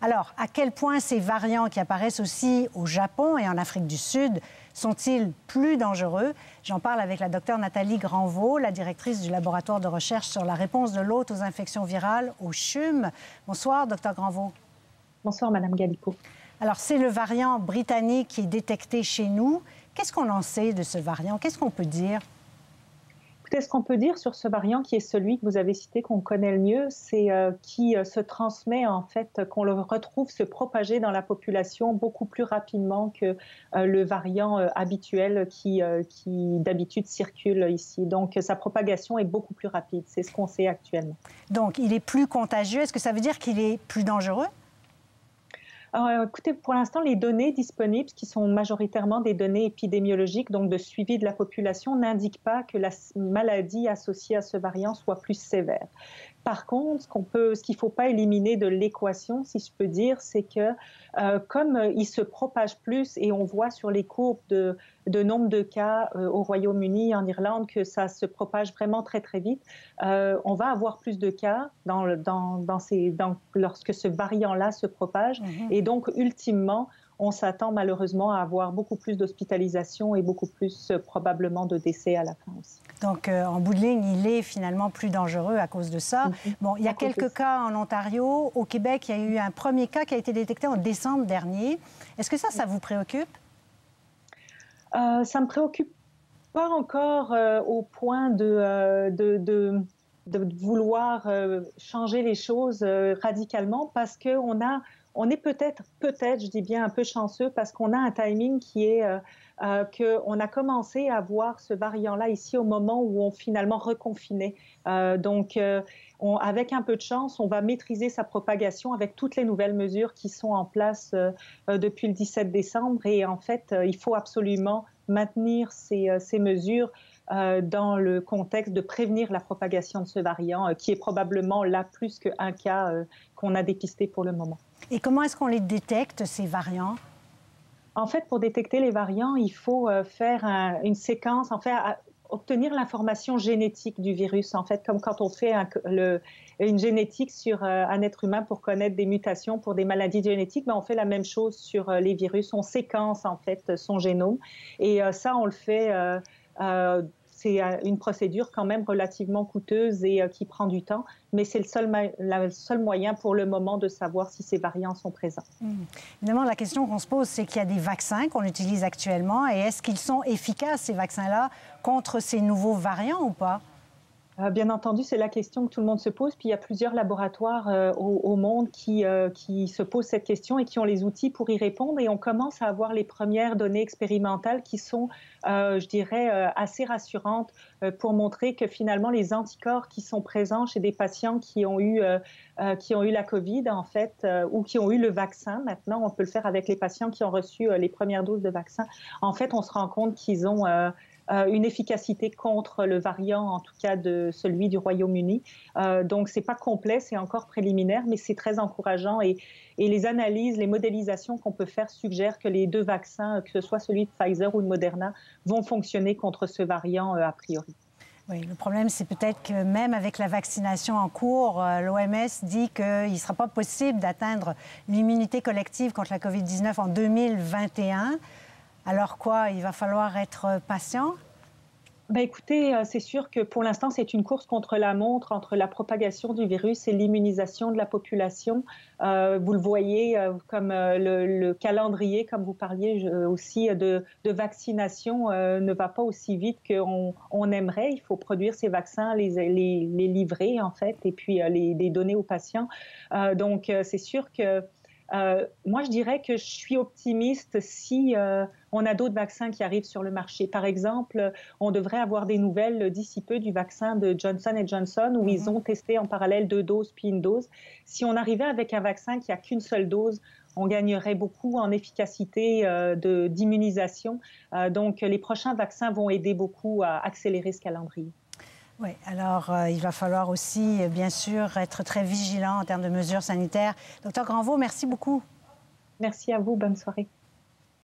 Alors, à quel point ces variants qui apparaissent aussi au Japon et en Afrique du Sud sont-ils plus dangereux? J'en parle avec la docteure Nathalie Granvaux, la directrice du laboratoire de recherche sur la réponse de l'hôte aux infections virales, au CHUM. Bonsoir, docteur Granvaux. Bonsoir, Madame Galipeau. Alors, c'est le variant britannique qui est détecté chez nous. Qu'est-ce qu'on en sait de ce variant? Qu'est-ce qu'on peut dire? Écoutez, ce qu'on peut dire sur ce variant, qui est celui que vous avez cité, qu'on connaît le mieux, c'est qui se transmet, en fait, qu'on le retrouve se propager dans la population beaucoup plus rapidement que le variant habituel qui d'habitude circule ici. Donc, sa propagation est beaucoup plus rapide. C'est ce qu'on sait actuellement. Donc, il est plus contagieux. Est-ce que ça veut dire qu'il est plus dangereux? Alors, écoutez, pour l'instant, les données disponibles, qui sont majoritairement des données épidémiologiques, donc de suivi de la population, n'indiquent pas que la maladie associée à ce variant soit plus sévère. Par contre, ce qu'il ne faut pas éliminer de l'équation, si je peux dire, c'est que comme il se propage plus et on voit sur les courbes de nombre de cas au Royaume-Uni, en Irlande, que ça se propage vraiment très, très vite, on va avoir plus de cas lorsque ce variant-là se propage. Et donc, ultimement, on s'attend malheureusement à avoir beaucoup plus d'hospitalisations et beaucoup plus probablement de décès à la fin aussi. Donc, en bout de ligne, il est finalement plus dangereux à cause de ça. Bon, il y a quelques cas en Ontario. Au Québec, il y a eu un premier cas qui a été détecté en décembre dernier. Est-ce que ça vous préoccupe? Ça ne me préoccupe pas encore au point de vouloir changer les choses radicalement, parce qu'on est peut-être, je dis bien un peu chanceux, parce qu'on a un timing qui est qu'on a commencé à voir ce variant-là ici au moment où on finalement reconfinait. Donc, avec un peu de chance, on va maîtriser sa propagation avec toutes les nouvelles mesures qui sont en place depuis le 17 décembre. Et en fait, il faut absolument maintenir ces mesures dans le contexte de prévenir la propagation de ce variant, qui est probablement là plus qu'un cas qu'on a dépisté pour le moment. Et comment est-ce qu'on les détecte, ces variants? En fait, pour détecter les variants, il faut faire une séquence, en fait, obtenir l'information génétique du virus. En fait, comme quand on fait une génétique sur un être humain pour connaître des mutations pour des maladies génétiques, on fait la même chose sur les virus. On séquence, en fait, son génome. Et ça, on le fait... c'est une procédure quand même relativement coûteuse et qui prend du temps, mais c'est le seul moyen pour le moment de savoir si ces variants sont présents. Évidemment, la question qu'on se pose, c'est qu'il y a des vaccins qu'on utilise actuellement, et est-ce qu'ils sont efficaces, ces vaccins-là, contre ces nouveaux variants ou pas? Bien entendu, c'est la question que tout le monde se pose. Puis il y a plusieurs laboratoires au monde qui se posent cette question et qui ont les outils pour y répondre. Et on commence à avoir les premières données expérimentales qui sont, je dirais, assez rassurantes pour montrer que finalement les anticorps qui sont présents chez des patients qui ont eu la COVID, en fait, ou qui ont eu le vaccin, maintenant on peut le faire avec les patients qui ont reçu les premières doses de vaccin. En fait, on se rend compte qu'ils ont une efficacité contre le variant, en tout cas de celui du Royaume-Uni. Donc, ce n'est pas complet, c'est encore préliminaire, mais c'est très encourageant. Et les analyses, les modélisations qu'on peut faire suggèrent que les deux vaccins, que ce soit celui de Pfizer ou de Moderna, vont fonctionner contre ce variant a priori. Oui, le problème, c'est peut-être que même avec la vaccination en cours, l'OMS dit qu'il ne sera pas possible d'atteindre l'immunité collective contre la COVID-19 en 2021. Alors quoi, il va falloir être patient? Écoutez, c'est sûr que pour l'instant, c'est une course contre la montre entre la propagation du virus et l'immunisation de la population. Vous le voyez, comme le calendrier, comme vous parliez aussi, de vaccination ne va pas aussi vite qu'on aimerait. Il faut produire ces vaccins, les livrer, en fait, et puis les donner aux patients. Donc, c'est sûr que moi, je dirais que je suis optimiste si on a d'autres vaccins qui arrivent sur le marché. Par exemple, on devrait avoir des nouvelles d'ici peu du vaccin de Johnson & Johnson où ils ont testé en parallèle 2 doses puis une dose. Si on arrivait avec un vaccin qui n'a qu'une seule dose, on gagnerait beaucoup en efficacité d'immunisation. Donc, les prochains vaccins vont aider beaucoup à accélérer ce calendrier. Oui, alors il va falloir aussi, bien sûr, être très vigilant en termes de mesures sanitaires. Docteur Granvaux, merci beaucoup. Merci à vous. Bonne soirée.